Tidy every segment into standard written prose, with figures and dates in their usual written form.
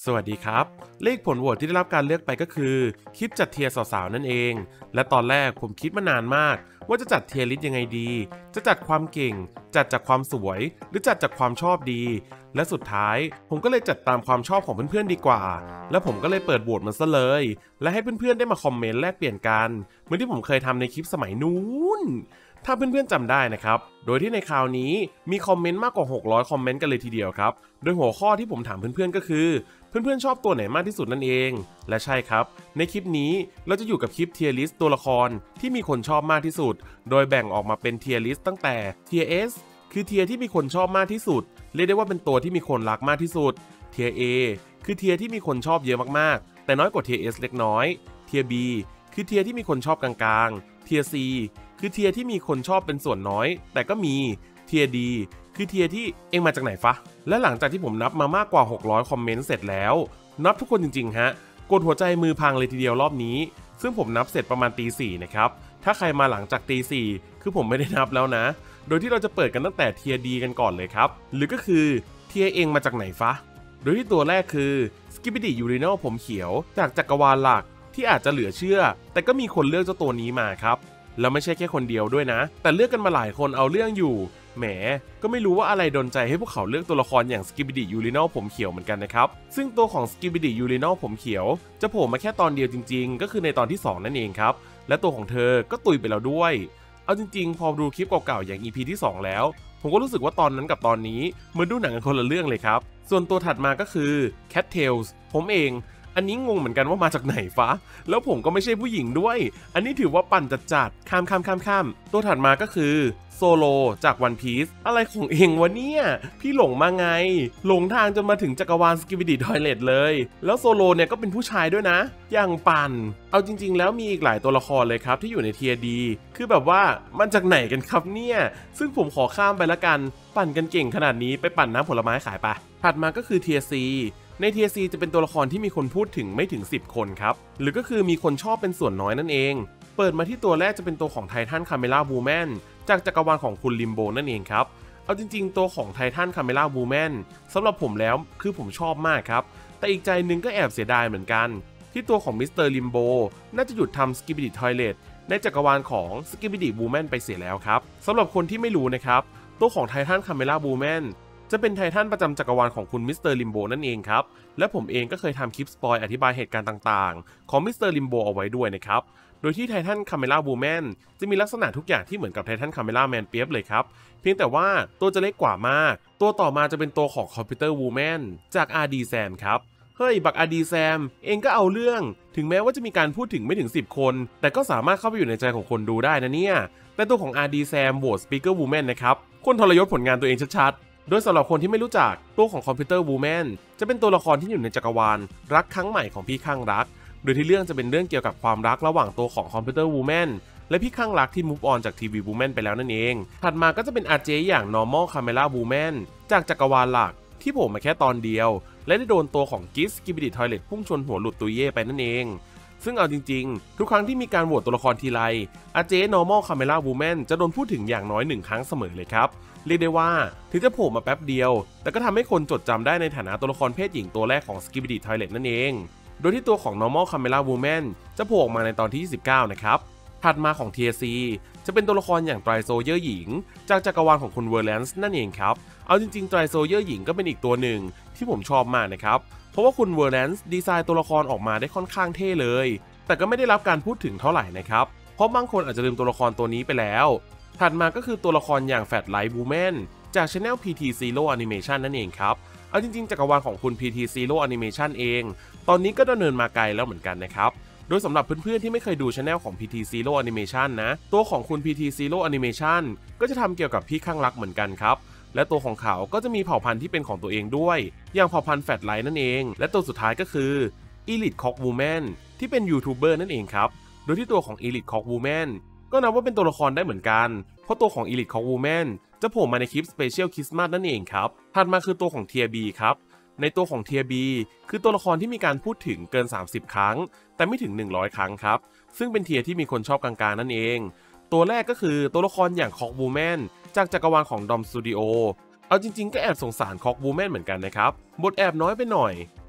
สวัสดีครับเลขผลโหวตที่ได้รับการเลือกไปก็คือคลิปจัดเทียร์สาวๆนั่นเองและตอนแรกผมคิดมานานมากว่าจะจัดเทียร์ลิสต์ยังไงดีจะจัดความเก่งจัดจากความสวยหรือจัดจากความชอบดีและสุดท้ายผมก็เลยจัดตามความชอบของเพื่อนๆดีกว่าและผมก็เลยเปิดโหวตมันซะเลยและให้เพื่อนๆได้มาคอมเมนต์แลกเปลี่ยนกันเหมือนที่ผมเคยทำในคลิปสมัยนู้นถ้าเพื่อนๆจำได้นะครับโดยที่ในคราวนี้มีคอมเมนต์มากกว่า600คอมเมนต์กันเลยทีเดียวครับโดยหัวข้อที่ผมถามเพื่อนๆก็คือเพื่อนๆชอบตัวไหนมากที่สุดนั่นเองและใช่ครับในคลิปนี้เราจะอยู่กับคลิปเทียร์ลิสต์ตัวละครที่มีคนชอบมากที่สุดโดยแบ่งออกมาเป็นเทียร์ลิสต์ตั้งแต่เทียร์ S คือเทียร์ที่มีคนชอบมากที่สุดเรียกได้ว่าเป็นตัวที่มีคนรักมากที่สุดเทียร์ A คือเทียร์ที่มีคนชอบเยอะมากๆแต่น้อยกว่าเทียร์ S เล็กน้อยเทียร์ B คือเทียร์ที่มีคนชอบกลางๆเทียร์ C คือเทียร์ที่มีคนชอบเป็นส่วนน้อยแต่ก็มีเทียร์ D คือเทียร์ที่เองมาจากไหนฟะและหลังจากที่ผมนับมามากกว่า600คอมเมนต์เสร็จแล้วนับทุกคนจริงๆฮะกดหัวใจมือพังเลยทีเดียวรอบนี้ซึ่งผมนับเสร็จประมาณตี 4นะครับถ้าใครมาหลังจากตี 4คือผมไม่ได้นับแล้วนะโดยที่เราจะเปิดกันตั้งแต่เทียร์ D กันก่อนเลยครับหรือก็คือเทียร์เองมาจากไหนฟะโดยที่ตัวแรกคือ Skibidi Urinal ผมเขียวจากจักรวาลหลักที่อาจจะเหลือเชื่อแต่ก็มีคนเลือกเจ้าตัวนี้มาครับแล้วไม่ใช่แค่คนเดียวด้วยนะแต่เลือกกันมาหลายคนเอาเรื่องอยู่แหมก็ไม่รู้ว่าอะไรดลใจให้พวกเขาเลือกตัวละครอย่าง Skibidi Urinal ผมเขียวเหมือนกันนะครับซึ่งตัวของ Skibidi Urinal ผมเขียวจะโผล่มาแค่ตอนเดียวจริงๆก็คือในตอนที่2นั่นเองครับและตัวของเธอก็ตุยไปแล้วด้วยเอาจริงๆพอดูคลิปเก่าๆอย่าง EP ที่2แล้วผมก็รู้สึกว่าตอนนั้นกับตอนนี้เหมือนดูหนังกันคนละเรื่องเลยครับส่วนตัวถัดมาก็คือ Cat Tails ผมเองอันนี้งงเหมือนกันว่ามาจากไหนฟะแล้วผมก็ไม่ใช่ผู้หญิงด้วยอันนี้ถือว่าปั่นจัดๆข้ามตัวถัดมาก็คือโซโลจาก One Piece อะไรของเองวะเนี่ยพี่หลงมาไงหลงทางจนมาถึงจักรวาล Skibidi Toilet เลยแล้วโซโลเนี่ยก็เป็นผู้ชายด้วยนะอย่างปั่นเอาจริงๆแล้วมีอีกหลายตัวละครเลยครับที่อยู่ในเทียร์ดีคือแบบว่ามันจากไหนกันครับเนี่ยซึ่งผมขอข้ามไปละกันปั่นกันเก่งขนาดนี้ไปปั่นน้ำผลไม้ขายปะถัดมาก็คือเทียร์ซีในเทียร์ซีจะเป็นตัวละครที่มีคนพูดถึงไม่ถึง10คนครับหรือก็คือมีคนชอบเป็นส่วนน้อยนั่นเองเปิดมาที่ตัวแรกจะเป็นตัวของไททันคาเมล่าบูแมนจากจักรวาลของคุณลิมโบนั่นเองครับเอาจริงๆตัวของไททันคาเมล่าบูแมนสำหรับผมแล้วคือผมชอบมากครับแต่อีกใจนึงก็แอบเสียดายเหมือนกันที่ตัวของมิสเตอร์ลิมโบน่าจะหยุดทำ Skibidi Toilet ในจักรวาลของ Skibidi Woman ไปเสียแล้วครับสำหรับคนที่ไม่รู้นะครับตัวของไททันคาเมล่าบูแมนจะเป็นไททันประจำจักรวาลของคุณมิสเตอร์ลิมโบนั่นเองครับและผมเองก็เคยทำคลิปสปอยอธิบายเหตุการณ์ต่างๆของมิสเตอร์ลิมโบเอาไว้ด้วยนะครับโดยที่ไททันคาเมล่าบูแมนจะมีลักษณะทุกอย่างที่เหมือนกับไททันคาเมล่าแมนเปียบเลยครับเพียงแต่ว่าตัวจะเล็กกว่ามากตัวต่อมาจะเป็นตัวของคอมพิวเตอร์วูแมนจาก RD Sam ครับเฮ้ยบัก RD Sam เองก็เอาเรื่องถึงแม้ว่าจะมีการพูดถึงไม่ถึง10คนแต่ก็สามารถเข้าไปอยู่ในใจของคนดูได้นะเนี่ยแต่ตัวของ RD Sam โหวต Speaker Woman นะครับคนทรยศผลงานตัวเองชัดๆโดยสำหรับคนที่ไม่รู้จักตัวของคอมพิวเตอร์วูแมนจะเป็นตัวละครที่อยู่ในจักรวาลรักครั้งใหม่ของพี่ข้างรักโดยที่เรื่องจะเป็นเรื่องเกี่ยวกับความรักระหว่างตัวของคอมพิวเตอร์วูแมนและพี่ข้างรักที่ move on จากทีวีวูแมนไปแล้วนั่นเองถัดมาก็จะเป็นอาเจอย่าง normal camera woman จากจักรวาลหลักที่โผล่มาแค่ตอนเดียวและได้โดนตัวของกิส Skibidi Toilet พุ่งชนหัวหลุดตุยเย่ไปนั่นเองซึ่งเอาจริงๆทุกครั้งที่มีการโหวตตัวละครทีไรอาเจ normal camera woman จะโดนพูดถึงอย่างน้อย1ครั้งเสมอเลยครับเรียกได้ว่าถึงจะโผล่มาแป๊บเดียวแต่ก็ทำให้คนจดจำได้ในฐานะตัวละครเพศหญิงตัวแรกของ Skibidi Toilet นั่นเองโดยที่ตัวของ normal camera woman จะโผล่ออกมาในตอนที่29นะครับถัดมาของ TC จะเป็นตัวละครอย่างไตรโซเยอร์หญิงจากจักรวาลของคุณเวอร์แลนซ์นั่นเองครับเอาจริงๆไตรโซเยอร์หญิงก็เป็นอีกตัวหนึ่งที่ผมชอบมากนะครับเพราะว่าคุณเวอร์แลนซ์ดีไซน์ตัวละครออกมาได้ค่อนข้างเท่เลยแต่ก็ไม่ได้รับการพูดถึงเท่าไหร่นะครับเพราะบางคนอาจจะลืมตัวละครตัวนี้ไปแล้วถัดมาก็คือตัวละครอย่างแฟตไลท์บูแมนจาก Channel PT Zero Animation นั่นเองครับเอาจริงๆจักรวาลของคุณ PT Zero Animation เองตอนนี้ก็ดำเนินมาไกลแล้วเหมือนกันนะครับโดยสำหรับเพื่อนๆที่ไม่เคยดู Channel ของ PT Zero Animation นะตัวของคุณ PT Zero Animation ก็จะทำเกี่ยวกับพี่ข้างรักเหมือนกันครับและตัวของเขาก็จะมีเผ่าพันธุ์ที่เป็นของตัวเองด้วยอย่างเผ่าพันธุ์แฟตไลท์นั่นเองและตัวสุดท้ายก็คือ Elite Cock Woman ที่เป็นยูทูบเบอร์นั่นเองครับโดยที่ตัวของ Elite Cock Woman ก็นับว่าเป็นตัวละครได้เหมือนกันเพราะตัวของ Elite Cock Woman จะโผล่มาในคลิป Special Christmas นั่นเองครับถัดมาคือตัวของ Tier B ครับในตัวของ Tier B คือตัวละครที่มีการพูดถึงเกิน30ครั้งแต่ไม่ถึง100ครั้งครับซึ่งเป็นเทียร์ที่มีคนชอบกลางๆนั่นเองตัวแรกก็คือตัวละครอย่าง Cock Woman จากจักรวาลของ Dom Studio เอาจริงๆก็แอบสงสาร Cock Woman เหมือนกันนะครับบทแอบน้อยไปหน่อยเพ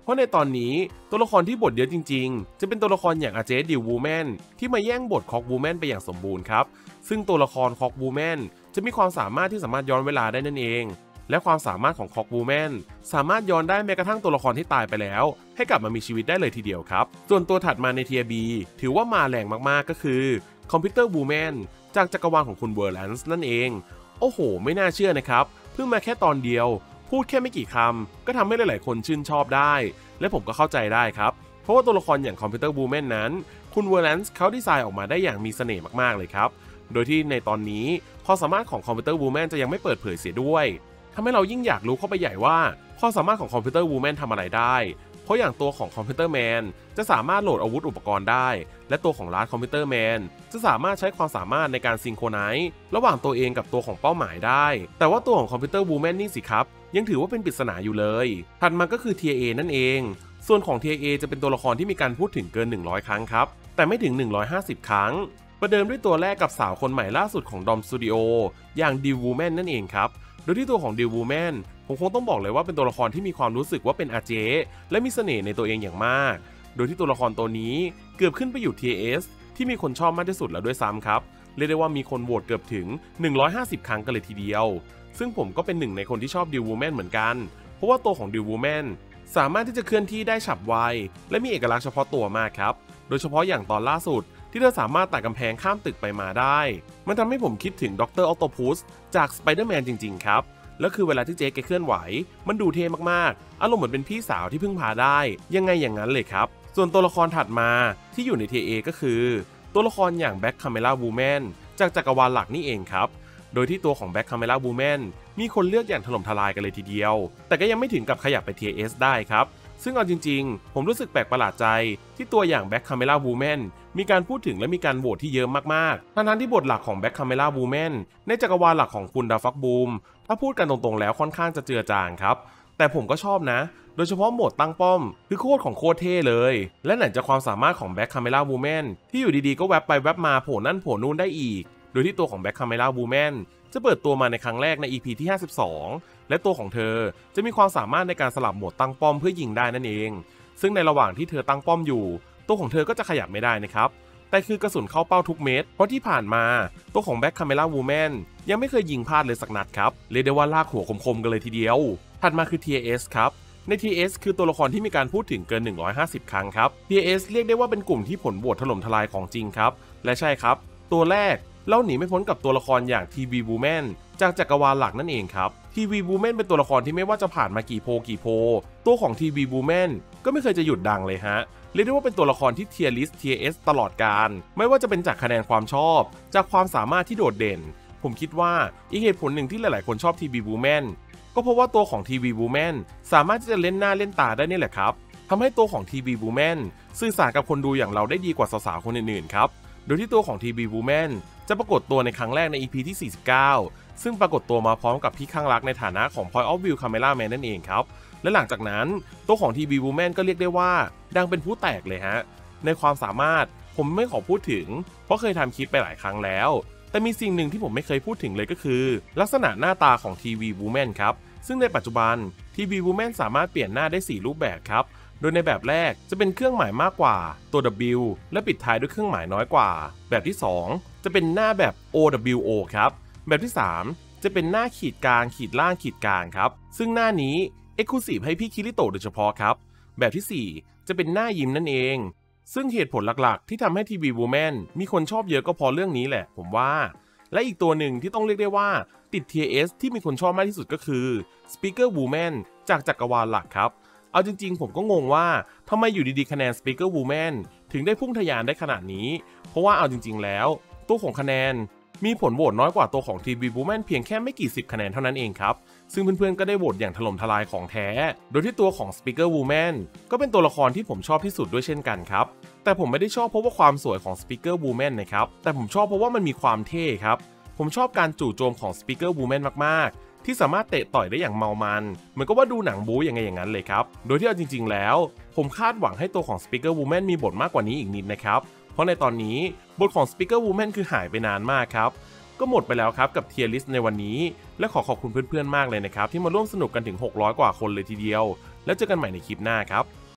ราะในตอนนี้ตัวละครที่บทเยอะจริงๆจะเป็นตัวละครอย่างอาเจดิววูแมนที่มาแย่งบทคอกวูแมนไปอย่างสมบูรณ์ครับซึ่งตัวละครคอกวูแมนจะมีความสามารถที่สามารถย้อนเวลาได้นั่นเองและความสามารถของคอกวูแมนสามารถย้อนได้แม้กระทั่งตัวละครที่ตายไปแล้วให้กลับมามีชีวิตได้เลยทีเดียวครับส่วนตัวถัดมาในเทียบีถือว่ามาแรงมากๆก็คือคอมพิวเตอร์วูแมนจากจักรวาลของคุณเวอร์แลนซ์นั่นเองโอ้โหไม่น่าเชื่อนะครับเพิ่งมาแค่ตอนเดียวพูดแค่ไม่กี่คำก็ทำให้หลายๆคนชื่นชอบได้และผมก็เข้าใจได้ครับเพราะว่าตัวละครอย่างคอมพิวเตอร์วูแมนนั้นคุณเวอร์แลนซ์เขาดีไซน์ออกมาได้อย่างมีเสน่ห์มากๆเลยครับโดยที่ในตอนนี้ความสามารถของคอมพิวเตอร์วูแมนจะยังไม่เปิดเผยเสียด้วยทำให้เรายิ่งอยากรู้เข้าไปใหญ่ว่าความสามารถของคอมพิวเตอร์วูแมนทำอะไรได้เพราะอย่างตัวของคอมพิวเตอร์แมนจะสามารถโหลดอาวุธอุปกรณ์ได้และตัวของลาร์ดคอมพิวเตอร์แมนจะสามารถใช้ความสามารถในการซิงโครไนซ์ระหว่างตัวเองกับตัวของเป้าหมายได้แต่ว่าตัวของคอมพิวเตอร์วูแมนนี่สิครับยังถือว่าเป็นปริศนาอยู่เลยถัดมาก็คือ Tier A นั่นเองส่วนของ Tier A จะเป็นตัวละครที่มีการพูดถึงเกิน100ครั้งครับแต่ไม่ถึง150ครั้งประเดิมด้วยตัวแรกกับสาวคนใหม่ล่าสุดของดอมสตูดิโออย่างดิววูแมนนั่นเองครับโดยที่ตัวของดิววูแมนผมคงต้องบอกเลยว่าเป็นตัวละครที่มีความรู้สึกว่าเป็นอาเจและมีเสน่ห์ในตัวเองอย่างมากโดยที่ตัวละครตัวนี้เกือบขึ้นไปอยู่ Tier S ที่มีคนชอบมากที่สุดแล้วด้วยซ้ำครับเรียกได้ว่ามีคนโหวตเกือบถึง150ครั้งกันเลยทีเดียวซึ่งผมก็เป็นหนึ่งในคนที่ชอบดิววูแมนเหมือนกันเพราะว่าตัวของดิววูแมนสามารถที่จะเคลื่อนที่ได้ฉับไวและมีเอกลักษณ์เฉพาะตัวมากครับโดยเฉพาะอย่างตอนล่าสุดที่เธอสามารถไต่กำแพงข้ามตึกไปมาได้มันทำให้ผมคิดถึงดร.ออคโตปัสจากสไปเดอร์แมนจริงๆครับแล้วคือเวลาที่เจ๊แกเคลื่อนไหวมันดูเท่มากๆอารมณ์เหมือนเป็นพี่สาวที่พึ่งพาได้ยังไงอย่างนั้นเลยครับส่วนตัวละครถัดมาที่อยู่ใน Tier A ก็คือตัวละครอย่างแบ็คคาเมล่าวูแมนจากจักรวาลหลักนี่เองครับโดยที่ตัวของแบ็คคาเมล่าวูแมนมีคนเลือกอย่างถล่มทลายกันเลยทีเดียวแต่ก็ยังไม่ถึงกับขยับไป Tier S ได้ครับซึ่งเอาจริงๆผมรู้สึกแปลกประหลาดใจที่ตัวอย่างแบ็คคาเมล่าวูแมนมีการพูดถึงและมีการโหวตที่เยอะมากๆทั้งที่บทหลักของแบ็คคาเมล่าวูแมนในจักรวาลหลักของคุณดาฟักบูมถ้าพูดกันตรงๆแล้วค่อนข้างจะเจือจางครับแต่ผมก็ชอบนะโดยเฉพาะโหมดตั้งป้อมคือโคตรของโคตรเท่เลยและไหนจะความสามารถของแบ็คคาเมล่าวูแมนที่อยู่ดีๆก็แวบไปแวบมาโผล่นั่นโผล่นู่นได้อีกโดยที่ตัวของแบ็คคาเมล่าวูแมนจะเปิดตัวมาในครั้งแรกใน EP ที่52และตัวของเธอจะมีความสามารถในการสลับโหมดตั้งป้อมเพื่อยิงได้นั่นเองซึ่งในระหว่างที่เธอตั้งป้อมอยู่ตัวของเธอก็จะขยับไม่ได้นะครับแต่คือกระสุนเข้าเป้าทุกเม็ดเพราะที่ผ่านมาตัวของแบ็คคาเมล่าวูแมนยังไม่เคยยิงพลาดเลยสักนัดครับเรียกได้ว่าลากหัวคมๆกันเลยทีเดียวถัดมาคือ Tier S ครับใน Tier S คือตัวละครที่มีการพูดถึงเกิน150ครั้งครับ Tier S เรียกได้ว่าเป็นกลุ่มที่ผลโหวตถล่มทลายของจริงครับและใช่ครับตัวแรกเราหนีไม่พ้นกับตัวละครอย่าง TV Woman จากจักรวาลหลักนั่นเองครับ TV Woman เป็นตัวละครที่ไม่ว่าจะผ่านมากี่โพลตัวของ TV Woman ก็ไม่เคยจะหยุดดังเลยฮะเรียกได้ว่าเป็นตัวละครที่ Tier List Tier S ตลอดกาลไม่ว่าจะเป็นจากคะแนนความชอบจากความสามารถที่โดดเด่นผมคิดว่าอีกเหตุผลหนึ่งที่หลายๆคนชอบ TV Woman ก็เพราะว่าตัวของ TV Woman สามารถที่จะเล่นหน้าเล่นตาได้นี่แหละครับทำให้ตัวของ TV Woman สื่อสารกับคนดูอย่างเราได้ดีกว่าสาวๆคนอื่นๆครับโดยที่ตัวของ TV Woman จะปรากฏตัวในครั้งแรกใน EP ที่49ซึ่งปรากฏตัวมาพร้อมกับพี่ข้างรักในฐานะของ Point of View Camera Man นั่นเองครับและหลังจากนั้นตัวของ TV Woman ก็เรียกได้ว่าดังเป็นผู้แตกเลยฮะในความสามารถผมไม่ขอพูดถึงเพราะเคยทำคลิปไปหลายครั้งแล้วแต่มีสิ่งหนึ่งที่ผมไม่เคยพูดถึงเลยก็คือลักษณะหน้าตาของ TV Woman ครับซึ่งในปัจจุบัน TV Woman สามารถเปลี่ยนหน้าได้4รูปแบบครับโดยในแบบแรกจะเป็นเครื่องหมายมากกว่าตัว W และปิดท้ายด้วยเครื่องหมายน้อยกว่าแบบที่2จะเป็นหน้าแบบ OWO ครับแบบที่3จะเป็นหน้าขีดกลางขีดล่างขีดกลางครับซึ่งหน้านี้ Exclusive ให้พี่คิริโตะโดยเฉพาะครับแบบที่4จะเป็นหน้ายิ้มนั่นเองซึ่งเหตุผลหลักๆที่ทำให้ TV Woman มีคนชอบเยอะก็เพราะเรื่องนี้แหละผมว่าและอีกตัวหนึ่งที่ต้องเรียกได้ว่าติด Tier S ที่มีคนชอบมากที่สุดก็คือ Speaker Woman จากจักรวาลหลักครับเอาจริงๆผมก็งงว่าทำไมอยู่ดีๆคะแนน Speaker Woman ถึงได้พุ่งทะยานได้ขนาดนี้เพราะว่าเอาจริงๆแล้วตัวของคะแนนมีผลโหวตน้อยกว่าตัวของ TV Woman เพียงแค่ไม่กี่10คะแนนเท่านั้นเองครับซึ่งเพื่อนๆก็ได้โหวตอย่างถล่มทลายของแท้โดยที่ตัวของ Speaker Woman ก็เป็นตัวละครที่ผมชอบที่สุดด้วยเช่นกันครับแต่ผมไม่ได้ชอบเพราะว่าความสวยของ Speaker Woman นะครับแต่ผมชอบเพราะว่ามันมีความเท่ครับผมชอบการจู่โจมของ Speaker Woman มากๆที่สามารถเตะต่อยได้อย่างเมามันเหมือนกับว่าดูหนังบู๊ยังไงอย่างนั้นเลยครับโดยที่เอาจริงๆแล้วผมคาดหวังให้ตัวของ Speaker Woman มีบทมากกว่านี้อีกนิดนะครับเพราะในตอนนี้บทของ Speaker Woman คือหายไปนานมากครับก็หมดไปแล้วครับกับ Tier List ในวันนี้และขอขอบคุณเพื่อนๆมากเลยนะครับที่มาร่วมสนุกกันถึง600กว่าคนเลยทีเดียวแล้วเจอกันใหม่ในคลิปหน้าครับ